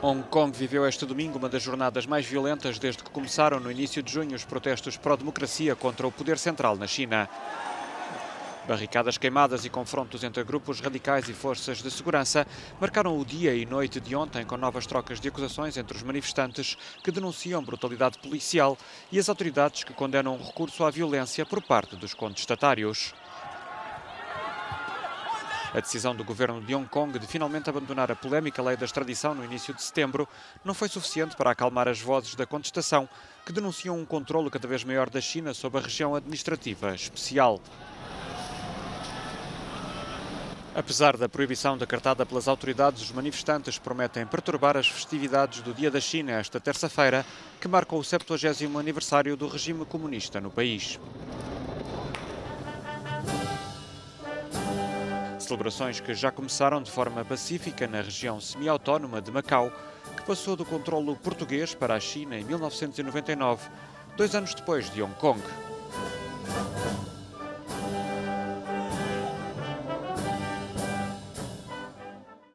Hong Kong viveu este domingo uma das jornadas mais violentas desde que começaram no início de junho os protestos pró-democracia contra o poder central na China. Barricadas queimadas e confrontos entre grupos radicais e forças de segurança marcaram o dia e noite de ontem com novas trocas de acusações entre os manifestantes que denunciam brutalidade policial e as autoridades que condenam o recurso à violência por parte dos contestatários. A decisão do governo de Hong Kong de finalmente abandonar a polémica lei da extradição no início de setembro não foi suficiente para acalmar as vozes da contestação, que denunciam um controlo cada vez maior da China sobre a região administrativa especial. Apesar da proibição decretada pelas autoridades, os manifestantes prometem perturbar as festividades do Dia da China esta terça-feira, que marca o 70º aniversário do regime comunista no país. Celebrações que já começaram de forma pacífica na região semi-autónoma de Macau, que passou do controlo português para a China em 1999, 2 anos depois de Hong Kong.